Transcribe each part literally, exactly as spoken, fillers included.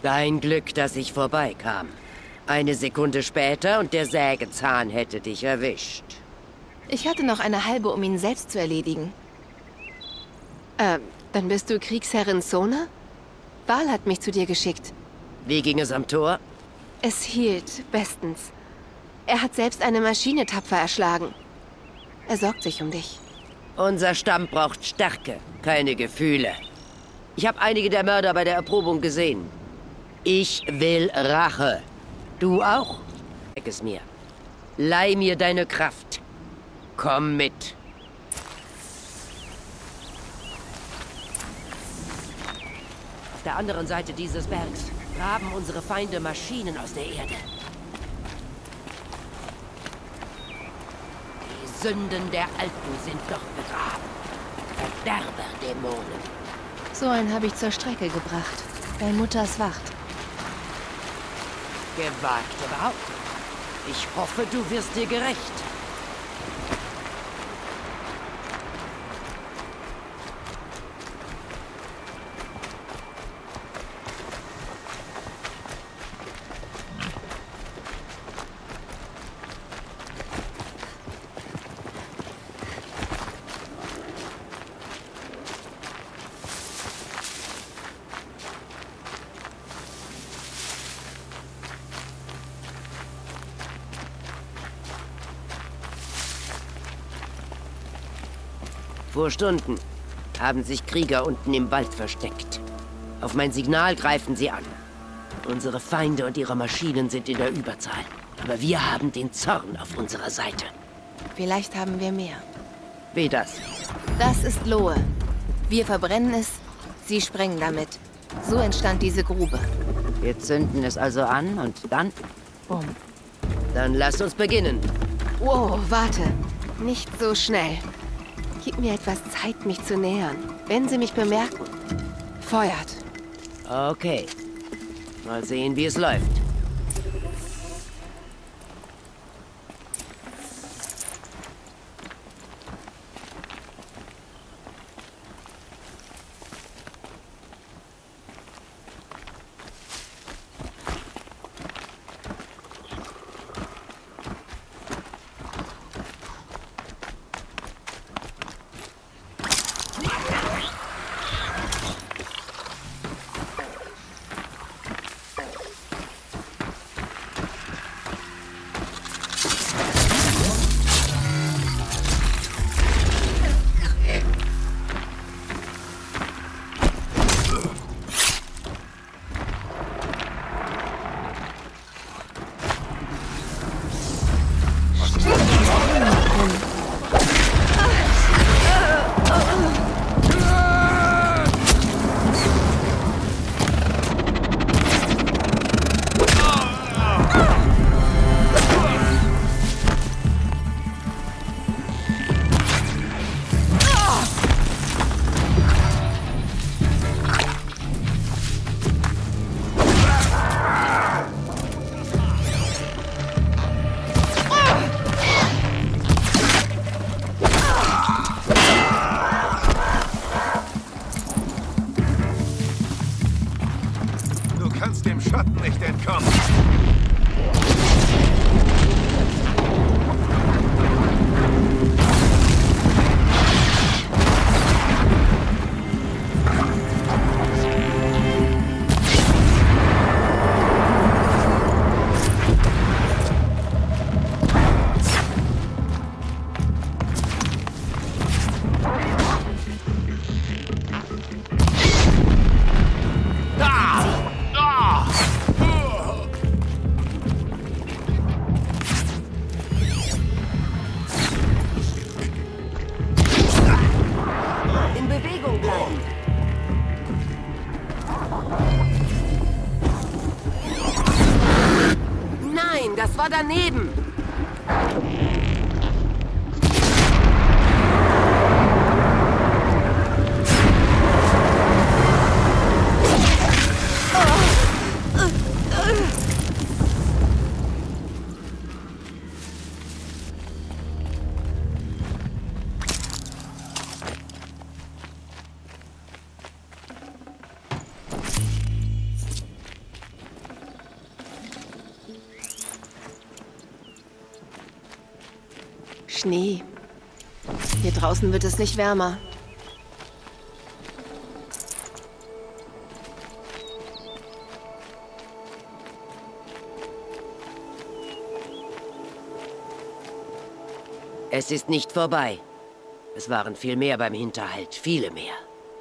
Dein Glück, dass ich vorbeikam. Eine Sekunde später und der Sägezahn hätte dich erwischt. Ich hatte noch eine halbe, um ihn selbst zu erledigen. Äh, dann bist du Kriegsherrin Sona? Val hat mich zu dir geschickt. Wie ging es am Tor? Es hielt bestens. Er hat selbst eine Maschine tapfer erschlagen. Er sorgt sich um dich. Unser Stamm braucht Stärke, keine Gefühle. Ich habe einige der Mörder bei der Erprobung gesehen. Ich will Rache. Du auch? Sag es mir. Leih mir deine Kraft. Komm mit. Auf der anderen Seite dieses Bergs graben unsere Feinde Maschinen aus der Erde. Die Sünden der Alten sind dort begraben. Verderberdämonen. So einen habe ich zur Strecke gebracht. Bei Mutters Wacht. Gewagte Behauptung. Ich hoffe, du wirst dir gerecht. Vor Stunden haben sich Krieger unten im Wald versteckt. Auf mein Signal greifen sie an. Unsere Feinde und ihre Maschinen sind in der Überzahl. Aber wir haben den Zorn auf unserer Seite. Vielleicht haben wir mehr. Wie das? Das ist Lohe. Wir verbrennen es, sie sprengen damit. So entstand diese Grube. Wir zünden es also an und dann? Bumm. Dann lasst uns beginnen. Wow, warte. Nicht so schnell. Gib mir etwas Zeit, mich zu nähern. Wenn sie mich bemerken, feuert. Okay. Mal sehen, wie es läuft. Dem Schatten nicht entkommen. Das war daneben. Schnee. Hier draußen wird es nicht wärmer. Es ist nicht vorbei. Es waren viel mehr beim Hinterhalt, viele mehr.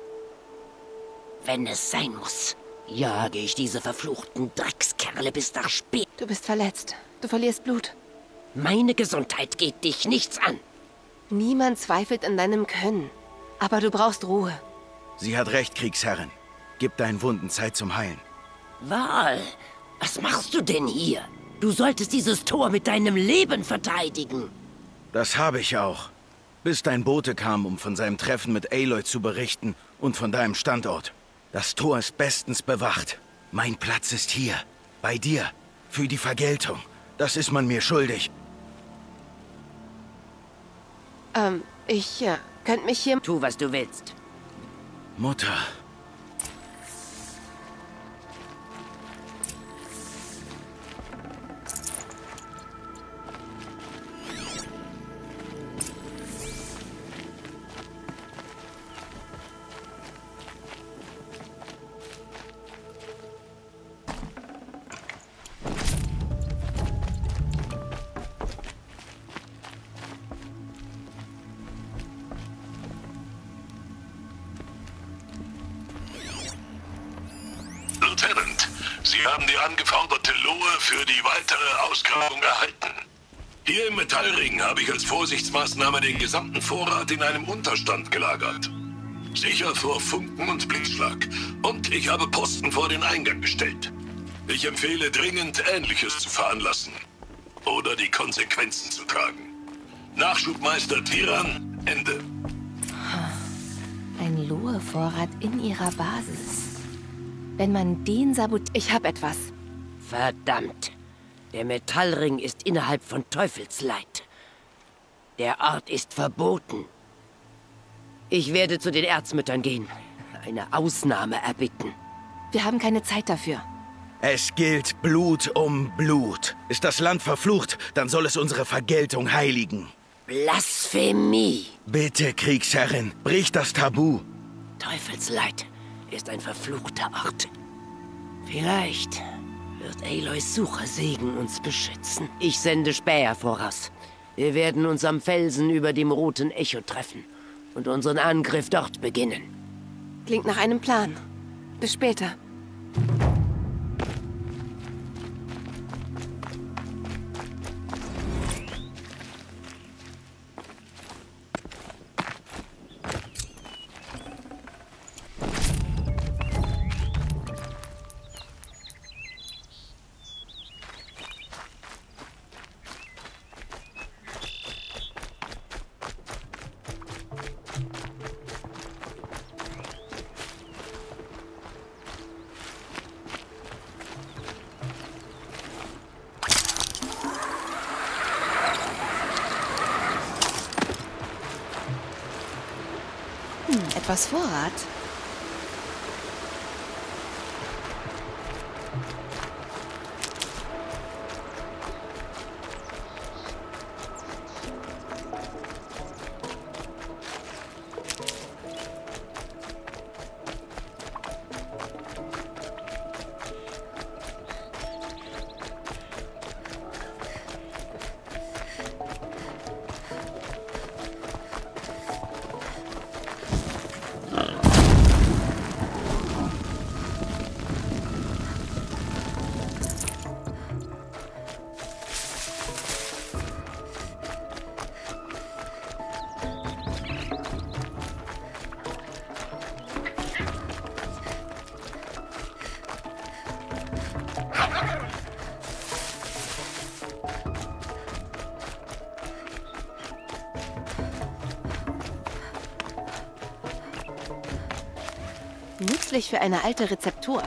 Wenn es sein muss, jage ich diese verfluchten Dreckskerle bis nach spät. Du bist verletzt. Du verlierst Blut. Meine Gesundheit geht dich nichts an. Niemand zweifelt an deinem Können. Aber du brauchst Ruhe. Sie hat recht, Kriegsherrin. Gib deinen Wunden Zeit zum Heilen. Val, was machst du denn hier? Du solltest dieses Tor mit deinem Leben verteidigen. Das habe ich auch. Bis dein Bote kam, um von seinem Treffen mit Aloy zu berichten und von deinem Standort. Das Tor ist bestens bewacht. Mein Platz ist hier. Bei dir. Für die Vergeltung. Das ist man mir schuldig. Ähm, ich äh, könnte mich hier... Tu, was du willst. Mutter. Lieutenant, Sie haben die angeforderte Lohe für die weitere Ausgrabung erhalten. Hier im Metallring habe ich als Vorsichtsmaßnahme den gesamten Vorrat in einem Unterstand gelagert. Sicher vor Funken und Blitzschlag. Und ich habe Posten vor den Eingang gestellt. Ich empfehle dringend, Ähnliches zu veranlassen. Oder die Konsequenzen zu tragen. Nachschubmeister Tiran, Ende. Ein Lohe-Vorrat in ihrer Basis. Wenn man den sabotiert... Ich hab etwas. Verdammt. Der Metallring ist innerhalb von Teufelsleid. Der Ort ist verboten. Ich werde zu den Erzmüttern gehen. Eine Ausnahme erbitten. Wir haben keine Zeit dafür. Es gilt Blut um Blut. Ist das Land verflucht, dann soll es unsere Vergeltung heiligen. Blasphemie. Bitte, Kriegsherrin, brich das Tabu. Teufelsleid ist ein verfluchter Ort. Vielleicht wird Aloys Suchersegen uns beschützen. Ich sende Späher voraus. Wir werden uns am Felsen über dem Roten Echo treffen und unseren Angriff dort beginnen. Klingt nach einem Plan. Bis später. Hm, etwas Vorrat. Nützlich für eine alte Rezeptur.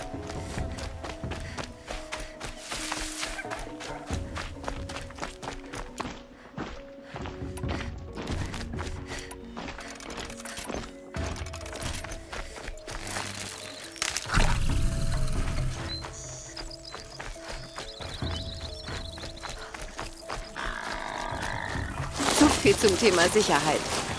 Zu viel viel zum Thema Sicherheit.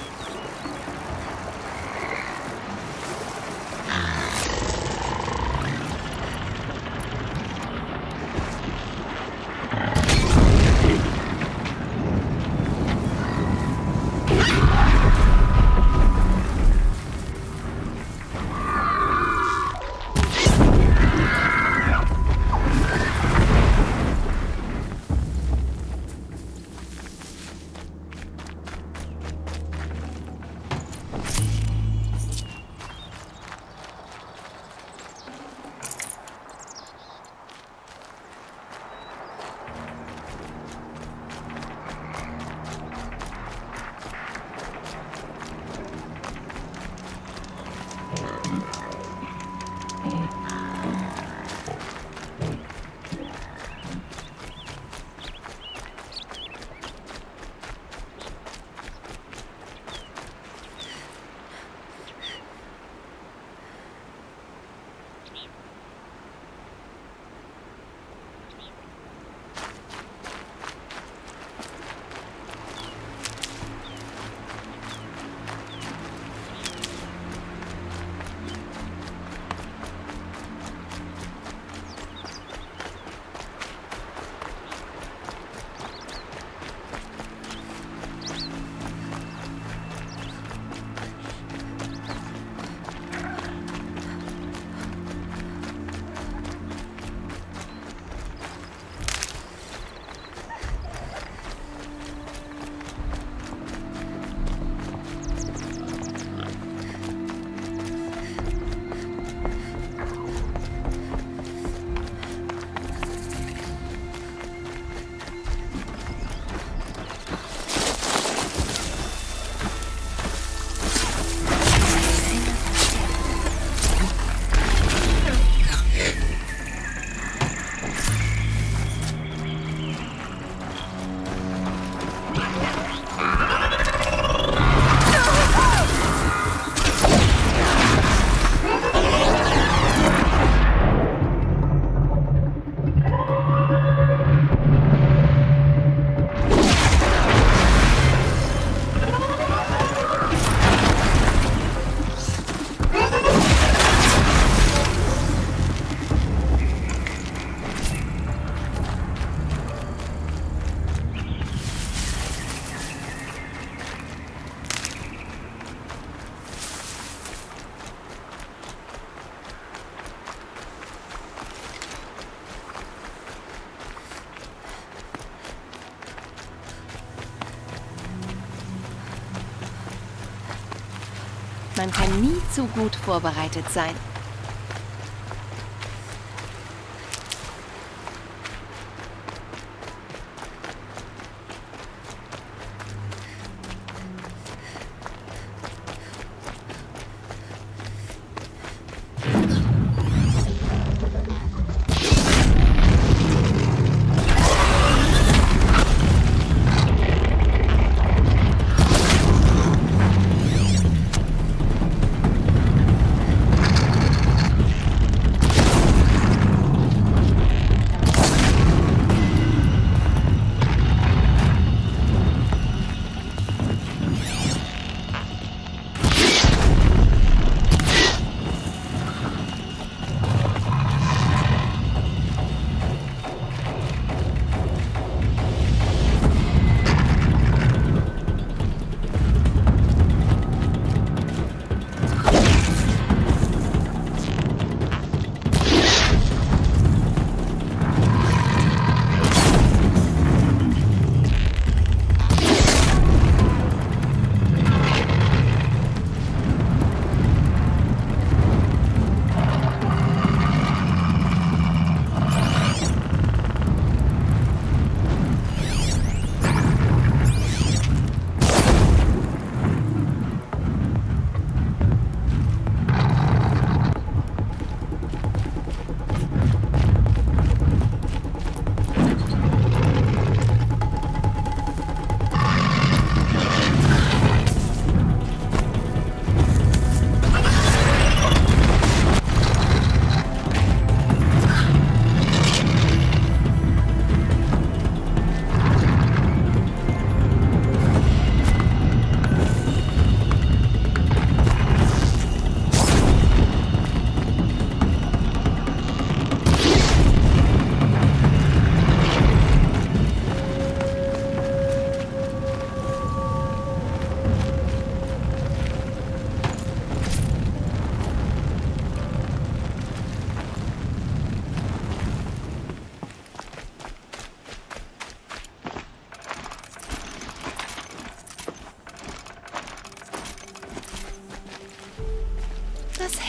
Man kann nie zu gut vorbereitet sein.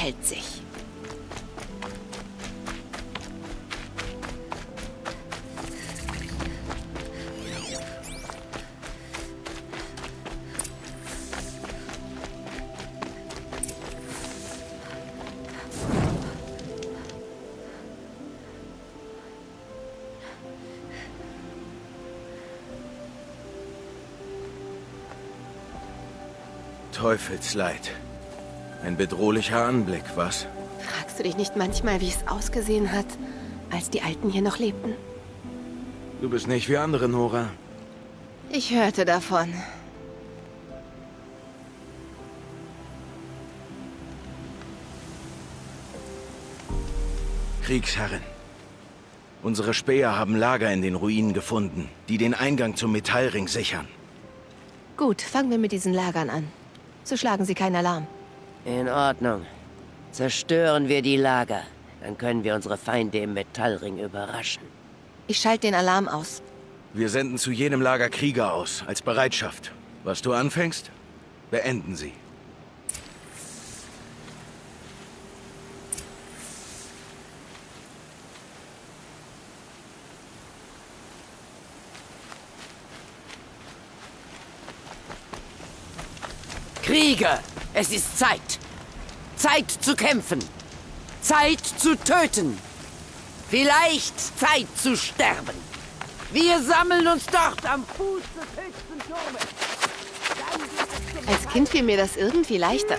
hält sich. Teufelsleid. Ein bedrohlicher Anblick, was? Fragst du dich nicht manchmal, wie es ausgesehen hat, als die Alten hier noch lebten? Du bist nicht wie andere, Nora. Ich hörte davon. Kriegsherrin. Unsere Späher haben Lager in den Ruinen gefunden, die den Eingang zum Metallring sichern. Gut, fangen wir mit diesen Lagern an. So schlagen sie keinen Alarm. In Ordnung. Zerstören wir die Lager. Dann können wir unsere Feinde im Metallring überraschen. Ich schalte den Alarm aus. Wir senden zu jedem Lager Krieger aus, als Bereitschaft. Was du anfängst, beenden sie. Krieger, es ist Zeit. Zeit zu kämpfen. Zeit zu töten. Vielleicht Zeit zu sterben. Wir sammeln uns dort am Fuß des höchsten Turmes. Als Kind fiel mir das irgendwie leichter.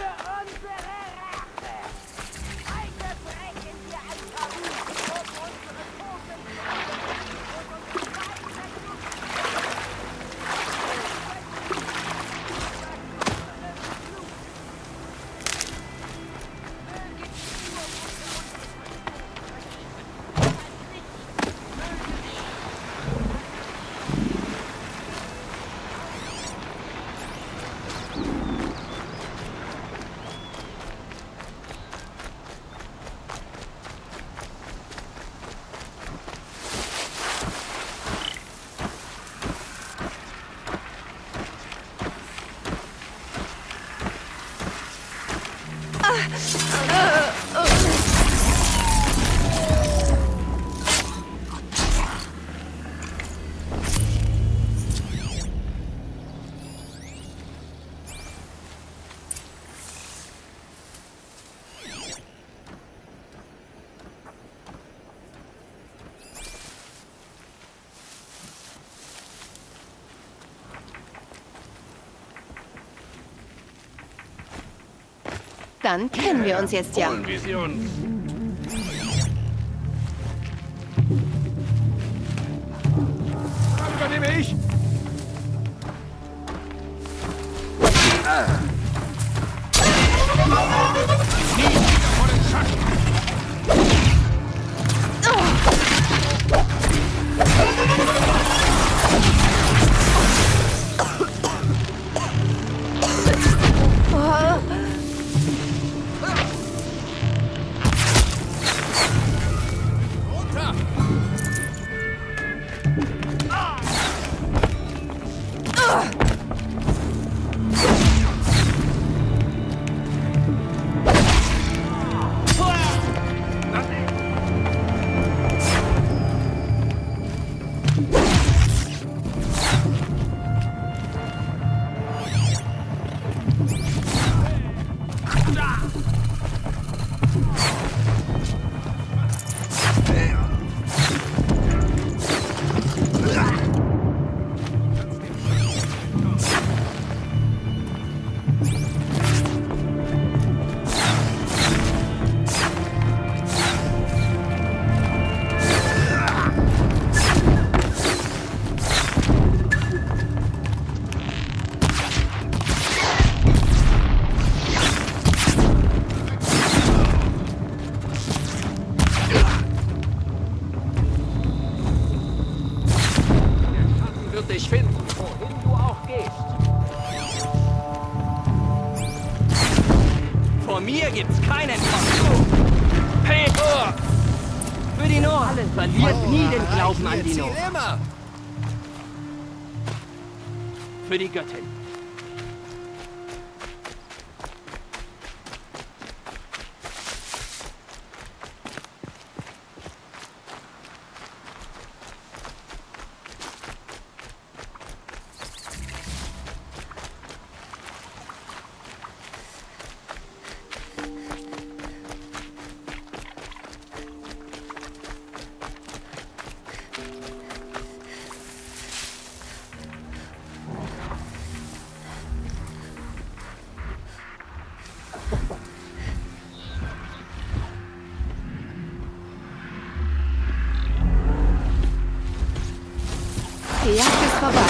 Dann kennen wir uns jetzt ja. Holen wir sie uns. Dann übernehme ich. Dich finden, wohin du auch gehst. Vor mir gibt's keinen Entkommen. Hey, oh. Für die Nora. Verliert nie den Glauben an die Nora. Für die Göttin. Die Jagd ist vorbei.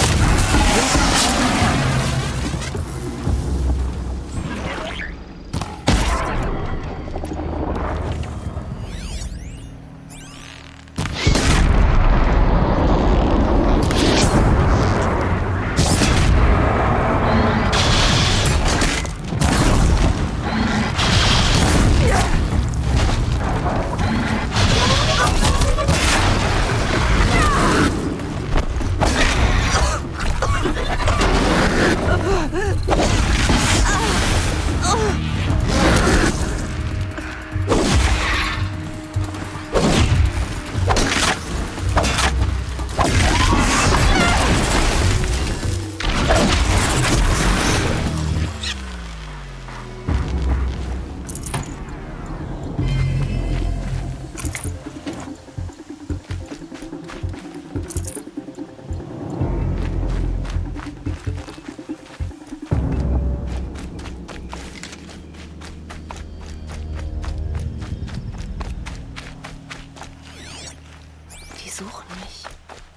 Die suchen mich.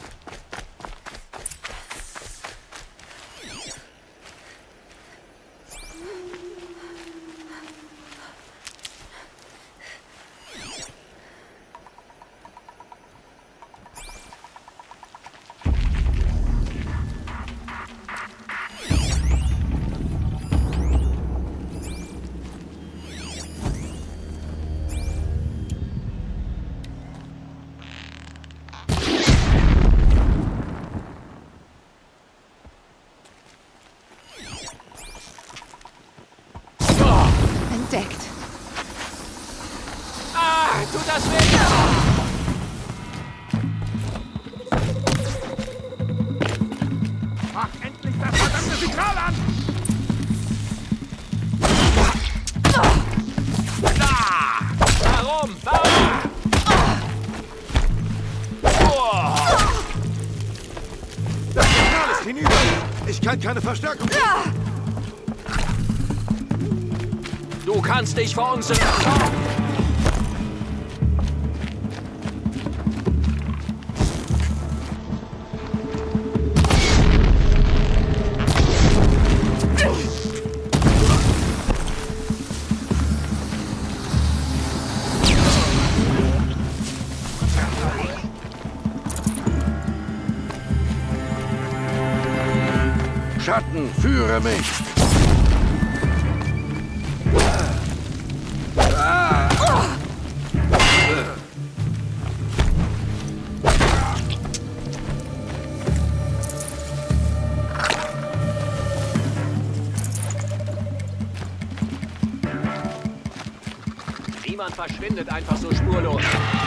Entdeckt. Ah, tut das weh! Mach endlich das verdammte Signal an! Ah, warum? Warum? Das Signal ist hinüber! Ich kann keine Verstärkung... Du kannst dich vor uns entsorgen. Schatten, führe mich! Niemand verschwindet einfach so spurlos.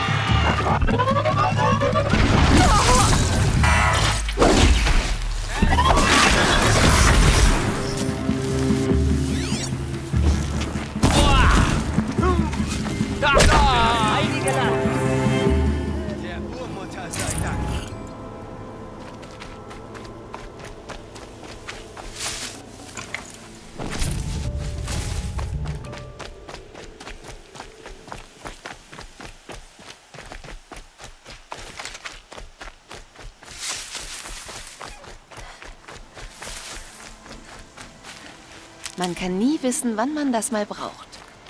Da, da! Einige Land! Der Urmutter sei Dank. Man kann nie wissen, wann man das mal braucht.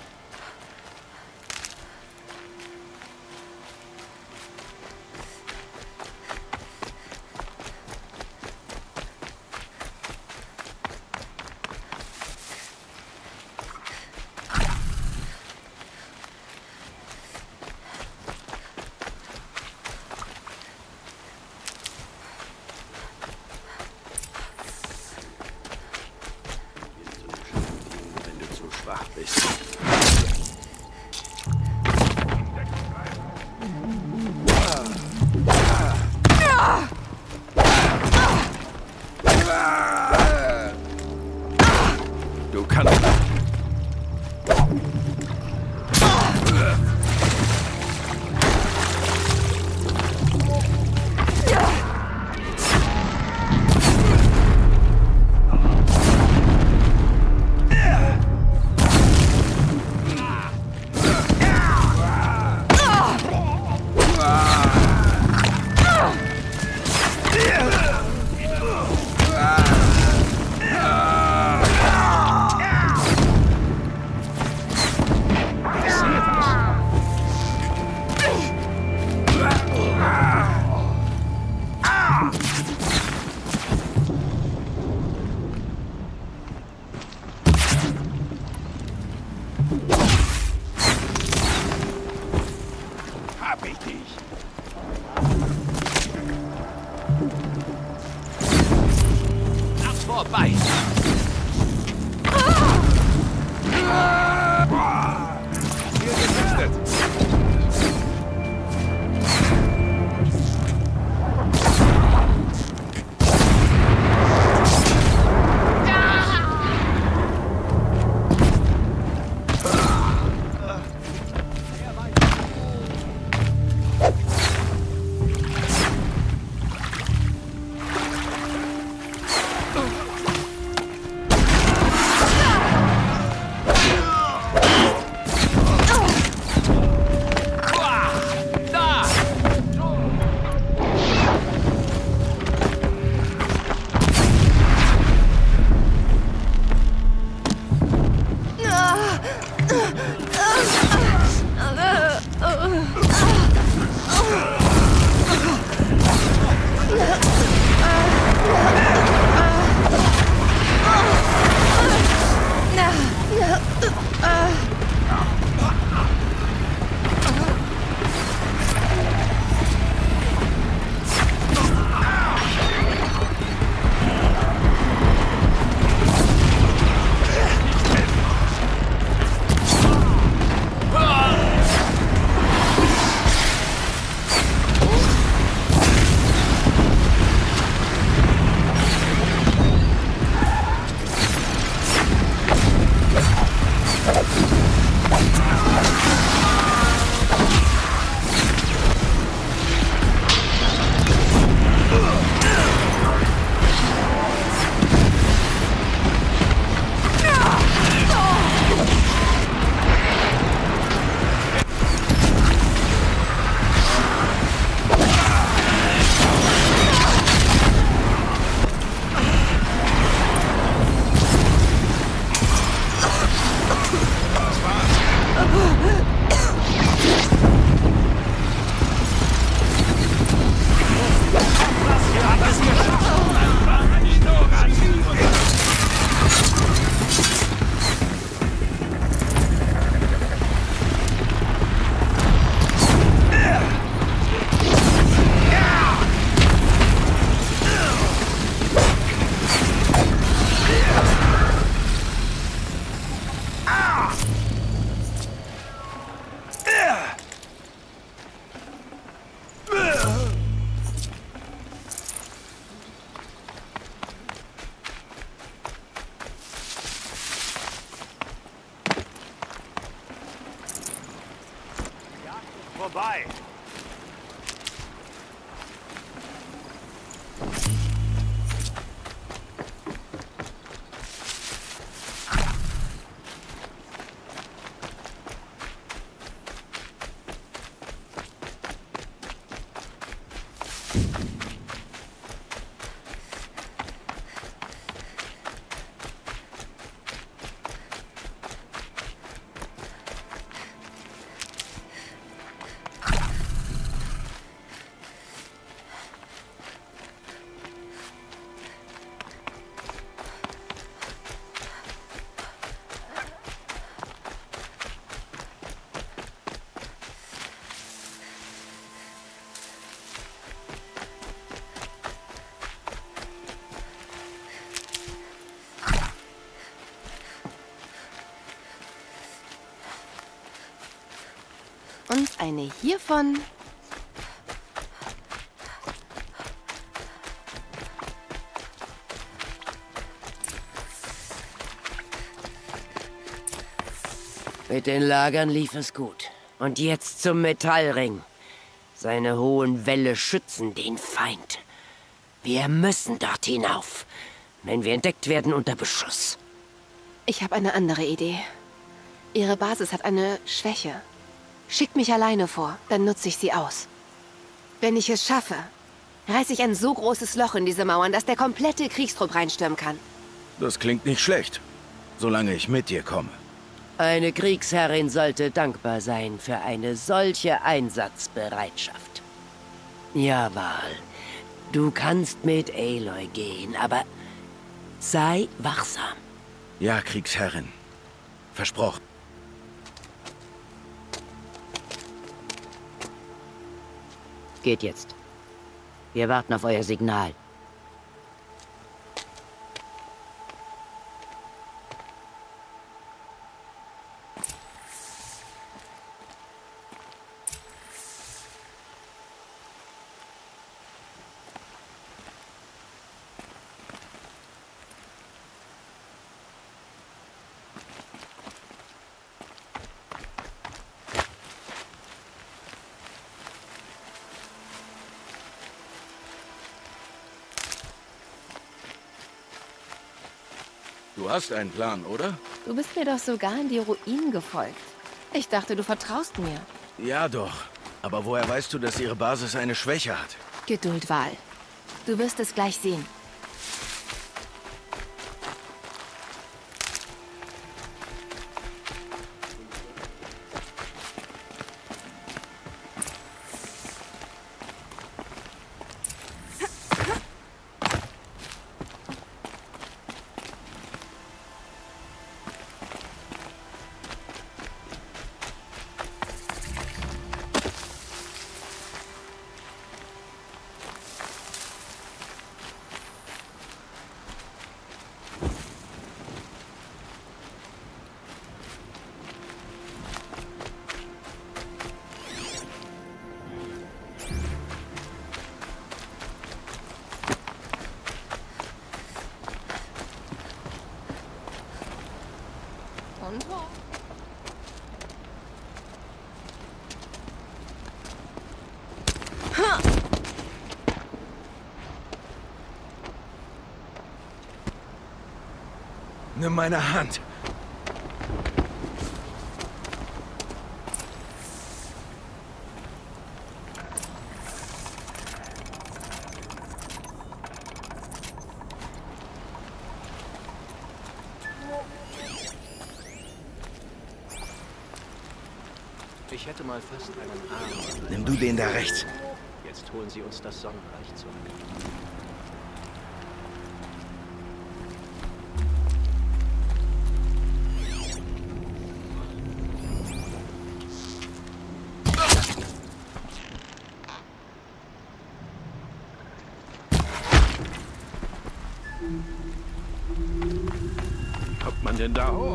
Wenn du zu schwach bist. Du kannst... Yeah! vorbei. Und eine hiervon. Mit den Lagern lief es gut. Und jetzt zum Metallring. Seine hohen Wälle schützen den Feind. Wir müssen dort hinauf. Wenn wir entdeckt werden, unter Beschuss. Ich habe eine andere Idee. Ihre Basis hat eine Schwäche. Schickt mich alleine vor, dann nutze ich sie aus. Wenn ich es schaffe, reiße ich ein so großes Loch in diese Mauern, dass der komplette Kriegstrupp reinstürmen kann. Das klingt nicht schlecht, solange ich mit dir komme. Eine Kriegsherrin sollte dankbar sein für eine solche Einsatzbereitschaft. Ja, Val, du kannst mit Aloy gehen, aber sei wachsam. Ja, Kriegsherrin. Versprochen. Geht jetzt. Wir warten auf euer Signal. Du hast einen Plan, oder? Du bist mir doch sogar in die Ruinen gefolgt. Ich dachte, du vertraust mir. Ja, doch. Aber woher weißt du, dass ihre Basis eine Schwäche hat? Geduld, Val. Du wirst es gleich sehen. Und hoch. Nimm meine Hand. Ich hätte mal fast einen Arm. Nimm du den da rechts. Jetzt holen Sie uns das Sonnenreich zurück. Kommt man denn da hoch?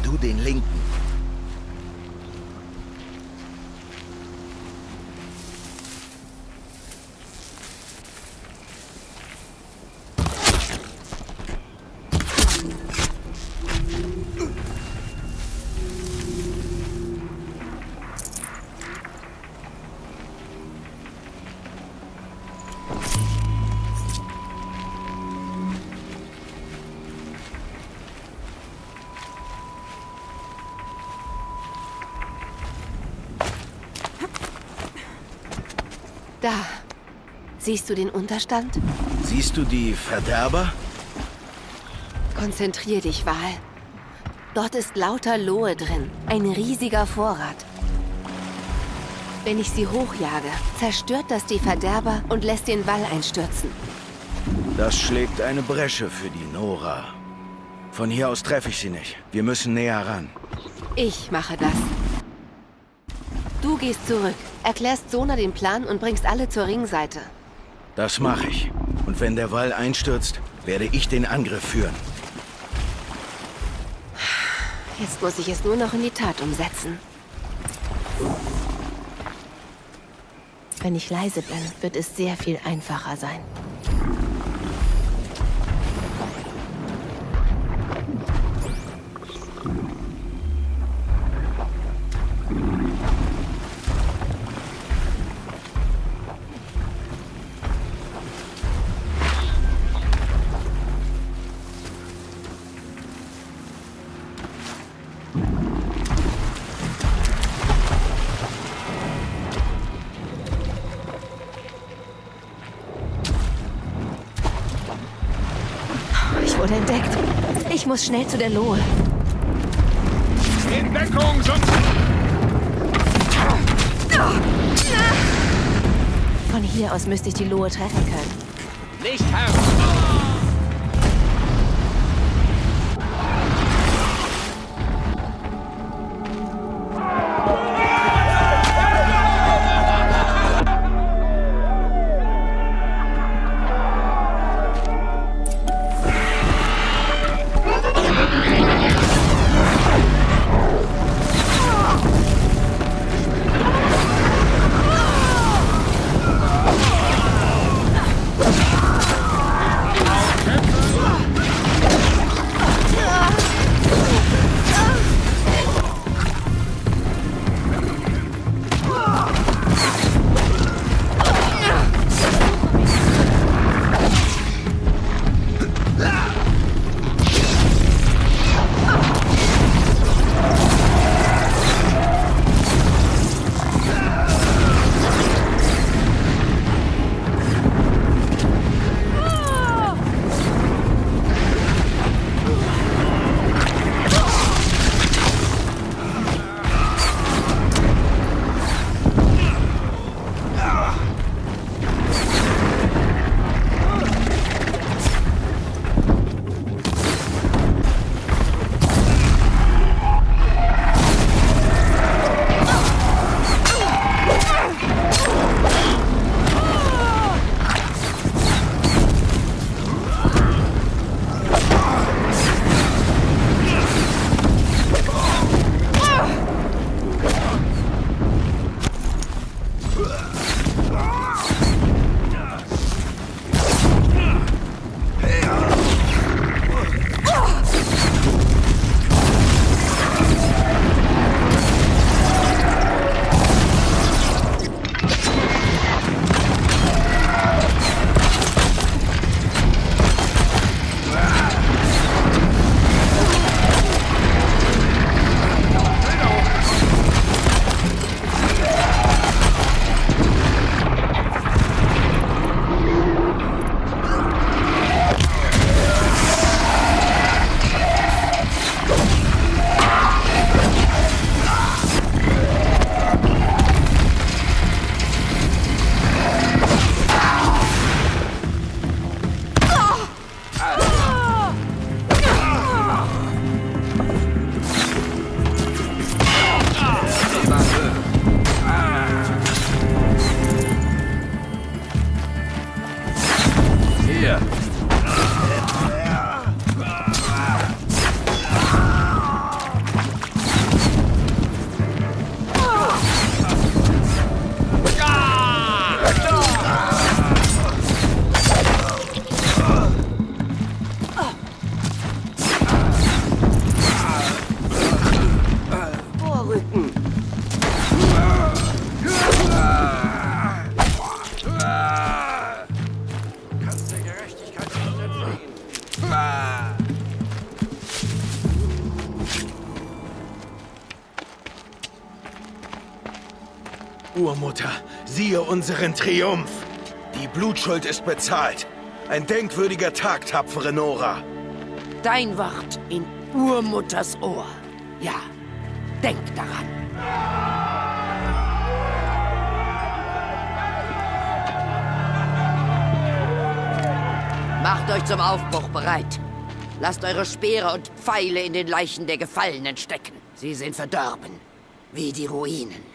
du den linken. Da. Siehst du den Unterstand? Siehst du die Verderber? Konzentrier dich, Val. Dort ist lauter Lohe drin. Ein riesiger Vorrat. Wenn ich sie hochjage, zerstört das die Verderber und lässt den Wall einstürzen. Das schlägt eine Bresche für die Nora. Von hier aus treffe ich sie nicht. Wir müssen näher ran. Ich mache das. Du gehst zurück, erklärst Sona den Plan und bringst alle zur Ringseite. Das mache ich. Und wenn der Wall einstürzt, werde ich den Angriff führen. Jetzt muss ich es nur noch in die Tat umsetzen. Wenn ich leise bin, wird es sehr viel einfacher sein. Wurde entdeckt. Ich muss schnell zu der Lohe. In Deckung, sonst... Von hier aus müsste ich die Lohe treffen können. Nicht Herr! Urmutter, siehe unseren Triumph. Die Blutschuld ist bezahlt. Ein denkwürdiger Tag, tapfere Nora. Dein Wort in Urmutters Ohr. Ja, denk daran. Macht euch zum Aufbruch bereit. Lasst eure Speere und Pfeile in den Leichen der Gefallenen stecken. Sie sind verdorben, wie die Ruinen.